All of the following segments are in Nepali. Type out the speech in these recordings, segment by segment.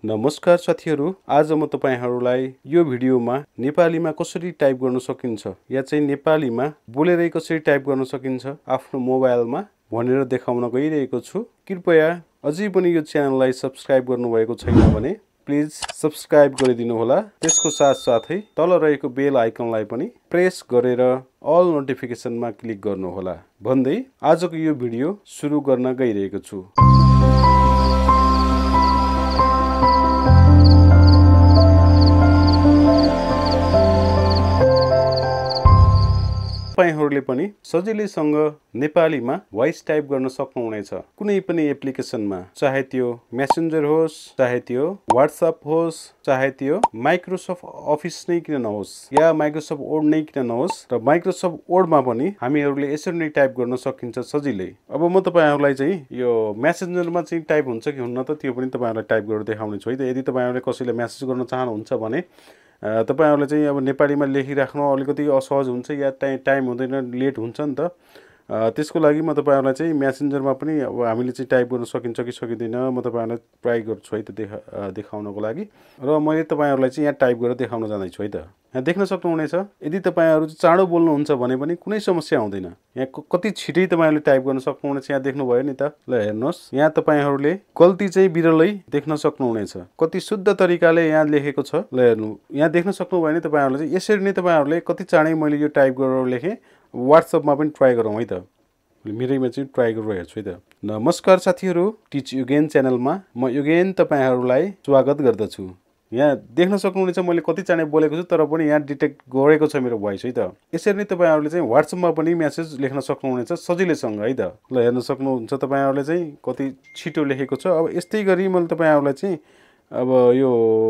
नमस्कार साथीहरु, आज म तपाईहरुलाई यो भिडियोमा नेपालीमा कसरी टाइप गर्न सकिन्छ या चाहिँ नेपालीमा बोलेरै कसरी टाइप गर्न सकिन्छ आफ्नो मोबाइलमा भनेर देखाउन गइरहेको छु। कृपया अझै पनि यो च्यानललाई सब्स्क्राइब गर्नुभएको छैन भने प्लिज सब्स्क्राइब गरिदिनु होला। त्यसको साथसाथै तल रहेको बेल आइकनलाई पनि प्रेस गरेर अल नोटिफिकेसनमा क्लिक गर्नु होला भन्दै आजको यो भिडियो सुरु गर्न गइरहेको छु। तपाईहरुले पनि सजिलैसँग नेपालीमा भोइस टाइप गर्न सक्नुहुनेछ। कुनै पनि एप्लिकेसनमा, चाहे त्यो मेसेन्जर होस्, चाहे त्यो व्हाट्सएप होस्, चाहे त्यो माइक्रोसफ्ट अफिस नै किन नहोस् या माइक्रोसफ्ट वर्ड नै किन नहोस्, र माइक्रोसफ्ट वर्डमा पनि हामीहरुले यसरी नै टाइप गर्न सकिन्छ सजिलै। अब म तपाईहरुलाई चाहिँ यो मेसेन्जरमा चाहिँ टाइप हुन्छ कि हुन्न त त्यो पनि तपाईहरुलाई टाइप गरेर देखाउने छु है त। यदि तपाईहरुले कसैलाई मेसेज गर्न चाहनुहुन्छ भने तपाईहरुले चाहिँ अब नेपालीमा लेखिराख्नु अलिकति असहज हुन्छ या टाइम हुँदैन, लेट हुन्छ नि त। त्यसको लागि म तपाईहरुलाई चाहिँ मेसेन्जरमा पनि अब हामीले चाहिँ टाइप गर्न सकिन्छ कि सकिदैन म तपाईहरुलाई ट्राई गर्छु है त देखाउनको लागि। र मैले तपाईहरुलाई चाहिँ यहाँ टाइप गरेर देखाउन जाँदै छु है त। यहाँ देख्न सक्नुहुनेछ, यदि तपाईहरु चाँडो बोल्नुहुन्छ भने पनि कुनै समस्या आउँदैन। यहाँ कति छिटै तपाईहरुले टाइप गर्न सक्नुहुनेछ। यहाँ देख्नुभयो नि त, ल हेर्नुहोस्, यहाँ तपाईहरुले गल्ती चाहिँ बिरलै देख्न सक्नुहुनेछ। कति शुद्ध तरिकाले यहाँ लेखेको छ, ल हेर्नु, यहाँ देख्न सक्नुभयो नि तपाईहरुले चाहिँ यसरी नै तपाईहरुले कति चाँडै मैले यो टाइप गरेर लेखेँ। व्हाट्सएपमा पनि ट्राई गरौँ है त। मेरैमा चाहिँ ट्राई गरेर हेर्छु है त। नमस्कार साथीहरु, टिच युगेन च्यानलमा म युगेन तपाईहरुलाई स्वागत गर्दछु। यहाँ देख्न सक्नुहुनेछ मैले कति चाँडै बोलेको छु, तर पनि यहाँ डिटेक्ट गरेको छ मेरो भोइस है त। यसरी नै तपाईहरुले चाहिँ व्हाट्सएपमा पनि मेसेज लेख्न सक्नुहुनेछ सजिलैसँग है त। ल हेर्न सक्नुहुन्छ तपाईहरुले चाहिँ कति छिटो लेखेको छ। अब यस्तै गरी मैले तपाईहरुलाई चाहिँ अब यो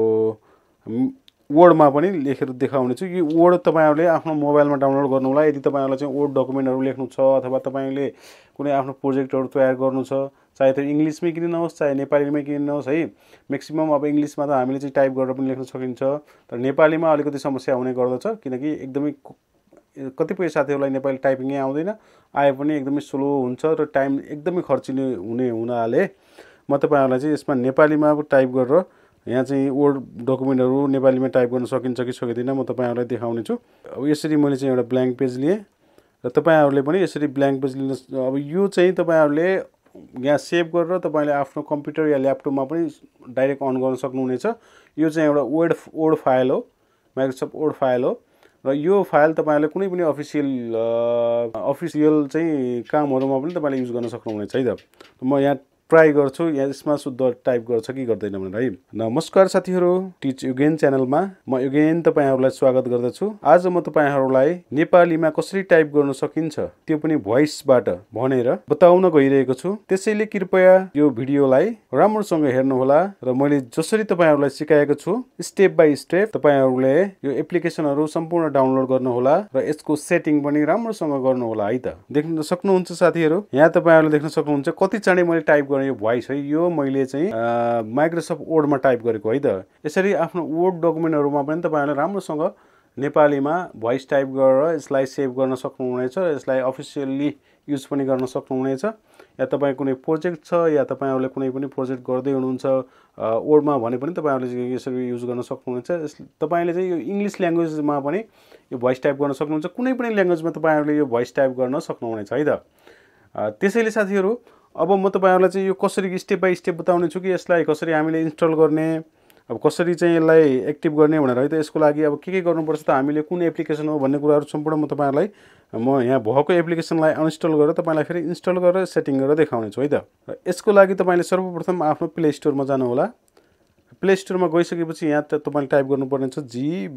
वर्डमा पनि लेखेर देखाउने छु। यो वर्ड तपाईहरुले आफ्नो मोबाइलमा डाउनलोड गर्नु होला। यदि तपाईहरुलाई चाहिँ वर्ड डकुमेन्टहरु लेख्नु छ अथवा तपाईले कुनै आफ्नो प्रोजेक्टहरु तयार गर्नु छ, चाहे त्यो इंग्लिशमै किन नहोस् चाहे नेपालीमै किन नहोस् है। म्याक्सिमम अब इंग्लिशमा त हामीले चाहिँ टाइप गरेर पनि लेख्न सकिन्छ, तर नेपालीमा अलिकति समस्या हुने गर्दछ किनकि एकदमै कतिपय साथीहरुलाई नेपाली टाइपिङै आउँदैन, आए पनि एकदमै स्लो हुन्छ र टाइम एकदमै खर्चिने हुनाले म तपाईहरुलाई चाहिँ यसमा नेपालीमा टाइप गरेर यहाँ चाहिँ वर्ड डकुमेन्टहरु नेपालीमा टाइप गर्न सकिन्छ कि सकिदैन म तपाईहरुलाई देखाउने छु। अब यसरी मैले चाहिँ एउटा ब्ल्याङ्क पेज लिए र तपाईहरुले पनि यसरी ब्ल्याङ्क पेज लिन। अब यो चाहिँ तपाईहरुले यहाँ सेभ गरेर तपाईले आफ्नो कम्प्युटर या ल्यापटपमा पनि डाइरेक्ट अन गर्न सक्नुहुनेछ। यो चाहिँ एउटा वर्ड फाइल हो, माइक्रोसफ्ट वर्ड फाइल हो र यो फाइल तपाईहरुले कुनै पनि अफिसियल चाहिँ कामहरुमा पनि तपाईले युज गर्न सक्नुहुनेछ है त। म यहाँ ट्राई गर्छु यसमा शुद्ध टाइप गर्छ कि गर्दैन भनेर है। नमस्कार साथीहरु, टिच युगेन च्यानलमा म युगेन तपाईहरुलाई स्वागत गर्दछु। आज म तपाईहरुलाई नेपालीमा कसरी टाइप गर्न सकिन्छ त्यो पनि भोइसबाट भनेर बताउन गइरहेको छु। त्यसैले कृपया यो भिडियोलाई राम्रोसँग हेर्नु होला र मैले जसरी तपाईहरुलाई सिकाएको छु स्टेप बाइ स्टेप तपाईहरुले यो एप्लिकेसनहरु सम्पूर्ण डाउनलोड गर्नु होला र यसको सेटिङ पनि राम्रोसँग गर्नु होला है त। देख्न सक्नुहुन्छ साथीहरु, यहाँ तपाईहरुले देख्न सक्नुहुन्छ कति चाँडै मैले टाइप गर्ने यो भोइस है। यो मैले चाहिँ माइक्रोसफ्ट वर्डमा टाइप गरेको है त। यसरी आफ्नो वर्ड डकुमेन्टहरुमा पनि तपाईहरुले राम्रोसँग नेपालीमा भोइस टाइप गरेर यसलाई सेभ गर्न सक्नुहुनेछ। यसलाई अफिसियली युज पनि गर्न सक्नुहुनेछ। या तपाईको कुनै प्रोजेक्ट छ या तपाईहरुले कुनै पनि प्रोजेक्ट गर्दै हुनुहुन्छ वर्डमा भने पनि तपाईहरुले यसरी युज गर्न सक्नुहुनेछ। तपाईले चाहिँ यो इंग्लिश ल्याङ्ग्वेजमा पनि यो भोइस टाइप गर्न सक्नुहुन्छ। कुनै पनि ल्याङ्ग्वेजमा तपाईहरुले यो भोइस टाइप गर्न सक्नुहुनेछ है त। त्यसैले साथीहरु, अब म तपाईहरुलाई चाहिँ यो कसरी स्टेप बाइ स्टेप बताउने छु कि यसलाई कसरी हामीले इन्स्टल गर्ने, अब कसरी चाहिँ यसलाई एक्टिभ गर्ने भनेर है त। यसको लागि अब के गर्नुपर्छ त, हामीले कुन एप्लिकेसन हो भन्ने कुराहरु सम्पूर्ण म तपाईहरुलाई यहाँ भएको एप्लिकेसनलाई अनइन्स्टल गरेर तपाईलाई फेरि इन्स्टल गरेर सेटिङ गरेर देखाउने छु है त। र यसको लागि तपाईले सर्वप्रथम आफ्नो प्ले स्टोरमा जानु होला। प्ले स्टोरमा गइसकेपछि यहाँ तपाईले टाइप गर्नुपर्ने छ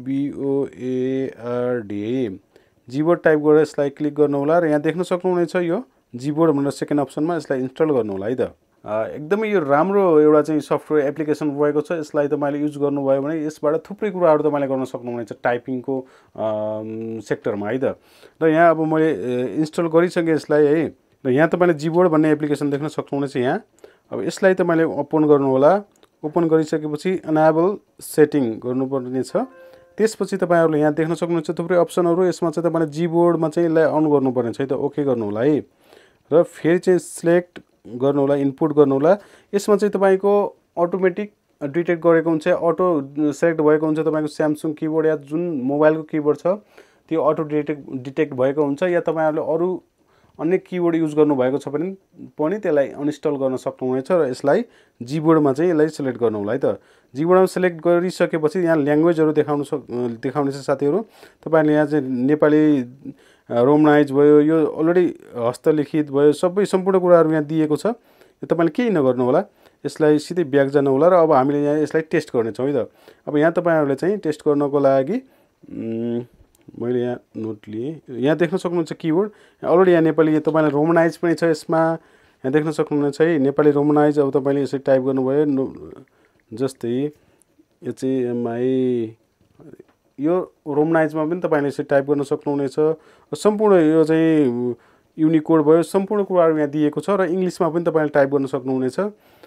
GBOARD, जीबोर्ड टाइप गरेर यसलाई क्लिक गर्नु होला र यहाँ देख्न सक्नुहुनेछ यो जीबोर्ड भनेर सेकेन्ड अप्सनमा यसलाई इन्स्टल गर्नु होला है त। एकदमै यो राम्रो एउटा चाहिँ सफ्टवेयर एप्लिकेसन भएको छ। यसलाई तपाईले युज गर्नुभयो भने यसबाट थुप्रै कुराहरु तपाईले गर्न सक्नुहुनेछ टाइपिङको सेक्टरमा है त। र यहाँ अब मैले इन्स्टल गरिसके यसलाई है। र यहाँ तपाईले जीबोर्ड भन्ने एप्लिकेसन देख्न सक्नुहुनेछ यहाँ। अब यसलाई तपाईले ओपन गर्नु होला। ओपन गरिसकेपछि एनेबल सेटिङ गर्नुपर्ने छ। त्यसपछि तपाईहरुले यहाँ देख्न सक्नुहुन्छ थुप्रै अप्सनहरु। यसमा चाहिँ तपाईले जीबोर्डमा चाहिँ यसलाई अन गर्नुपर्ने छ है त। ओके गर्नु होला है र फेरि चाहिँ सिलेक्ट गर्नु होला, इनपुट गर्नु होला। यसमा चाहिँ तपाईको अटोमेटिक डिटेक्ट गरेको हुन्छ, अटो सेलेक्ट भएको हुन्छ तपाईँको स्यामसङ किबोर्ड या जुन मोबाइलको किबोर्ड छ त्यो अटो डिटेक्ट भएको हुन्छ, या तपाईँहरूले अरू अन्य किबोर्ड युज गर्नुभएको छ भने पनि त्यसलाई अनइन्स्टल गर्न सक्नुहुनेछ र यसलाई जीबोर्डमा चाहिँ यसलाई सिलेक्ट गर्नु होला है त। जीबोर्डमा सिलेक्ट गरिसकेपछि यहाँ ल्याङ्ग्वेजहरू देखाउनेछ साथीहरू। तपाईँहरूले यहाँ चाहिँ नेपाली रोमनाइज भयो, यो अलरेडी हस्तलिखित भयो, सबै सम्पूर्ण कुराहरू यहाँ दिएको छ। यो तपाईँले केही नगर्नु होला, यसलाई सिधै ब्याक जानु होला र अब हामीले यहाँ यसलाई टेस्ट गर्नेछौँ है त। अब यहाँ तपाईँहरूले चाहिँ टेस्ट गर्नको लागि मैले यहाँ नोट लिएँ। यहाँ देख्न सक्नुहुन्छ किबोर्ड अलरेडी यहाँ नेपाली तपाईँलाई रोमनाइज पनि छ यसमा, यहाँ देख्न सक्नुहुनेछ है नेपाली रोमनाइज। अब तपाईँले यसरी टाइप गर्नुभयो जस्तै HAMI, यो रोमनाइजमा पनि तपाईँले यसरी टाइप गर्न सक्नुहुनेछ। सम्पूर्ण यो चाहिँ युनिकोड भयो, सम्पूर्ण कुराहरू यहाँ दिएको छ र इङ्ग्लिसमा पनि तपाईँले टाइप गर्न सक्नुहुनेछ।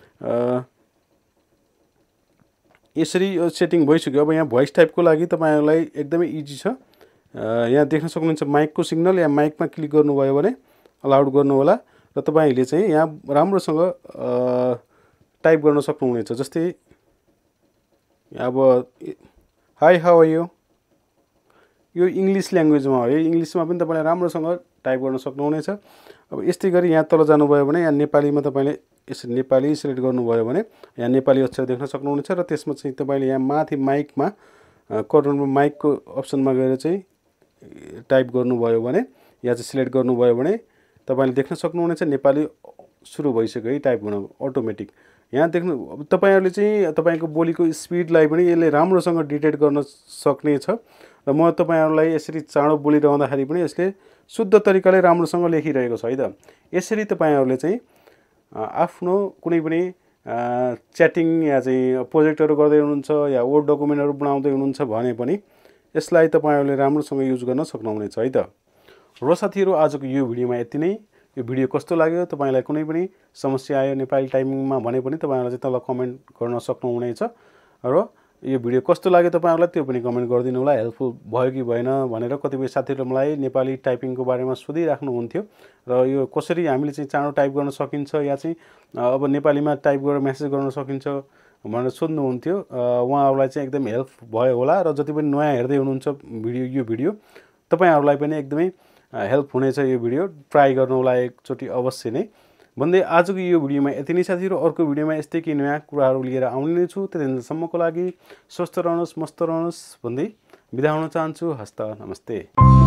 यसरी यो सेटिङ भइसक्यो। अब यहाँ भोइस टाइपको लागि तपाईँहरूलाई एकदमै इजी छ। यहाँ देख्न सक्नुहुन्छ माइकको सिग्नल, यहाँ माइकमा क्लिक गर्नुभयो भने अलाउड गर्नु होला र तपाईँहरूले चाहिँ यहाँ राम्रोसँग टाइप गर्न सक्नुहुनेछ। जस्तै अब हाई हाउ आर यू, यो इङ्ग्लिस ल्याङ्ग्वेजमा हो, यो इङ्ग्लिसमा पनि तपाईँले राम्रोसँग टाइप गर्न सक्नुहुनेछ। अब यस्तै गरी यहाँ तल जानुभयो भने यहाँ नेपालीमा तपाईँले यसरी नेपाली सिलेक्ट गर्नुभयो भने यहाँ नेपाली अक्षर देख्न सक्नुहुनेछ र त्यसमा चाहिँ तपाईँले यहाँ माथि माइकमा कर्नरमा माइकको अप्सनमा गएर चाहिँ टाइप गर्नुभयो भने यहाँ चाहिँ सिलेक्ट गर्नुभयो भने तपाईँले देख्न सक्नुहुनेछ नेपाली सुरु भइसक्यो है टाइप गर्न अटोमेटिक। यहाँ देख्नु अब तपाईँहरूले चाहिँ तपाईँको बोलीको स्पिडलाई पनि यसले राम्रोसँग डिटेक्ट गर्न सक्नेछ र म तपाईँहरूलाई यसरी चाँडो बोलिरहँदाखेरि पनि यसले शुद्ध तरिकाले राम्रोसँग लेखिरहेको छ है त। यसरी तपाईँहरूले चाहिँ आफ्नो कुनै पनि च्याटिङ या चाहिँ प्रोजेक्टहरू गर्दै हुनुहुन्छ या वर्ड डकुमेन्टहरू बनाउँदै हुनुहुन्छ भने पनि यसलाई तपाईँहरूले राम्रोसँग युज गर्न सक्नुहुनेछ है त। र साथीहरू आजको यो भिडियोमा यति नै। यो भिडियो कस्तो लाग्यो, तपाईँलाई कुनै पनि समस्या आयो नेपाली टाइपिङमा भने पनि तपाईँहरूले चाहिँ तल कमेन्ट गर्न सक्नुहुनेछ र यो भिडियो कस्तो लाग्यो तपाईँहरूलाई त्यो पनि कमेन्ट गरिदिनु होला। हेल्पफुल भयो कि भएन भनेर कतिपय साथीहरूले मलाई नेपाली टाइपिङको बारेमा सोधिराख्नुहुन्थ्यो र यो कसरी हामीले चाहिँ चाँडो टाइप गर्न सकिन्छ या चाहिँ अब नेपालीमा टाइप गरेर मेसेज गर्न सकिन्छ भनेर सोध्नुहुन्थ्यो। उहाँहरूलाई चाहिँ एकदम हेल्प भयो होला र जति पनि नयाँ हेर्दै हुनुहुन्छ यो भिडियो तपाईँहरूलाई पनि एकदमै हेल्प हुनेछ। यो भिडियो ट्राई गर्नु होला एकचोटि अवश्य नै भन्दै आजको यो भिडियोमा यति नै साथीहरू। अर्को भिडियोमा यस्तै केही नयाँ कुराहरू लिएर आउने नै छु। त्यतिन्जेलसम्मको लागि स्वस्थ रहनुहोस्, मस्त रहनुहोस् भन्दै बिदा हुन चाहन्छु। हस्त नमस्ते।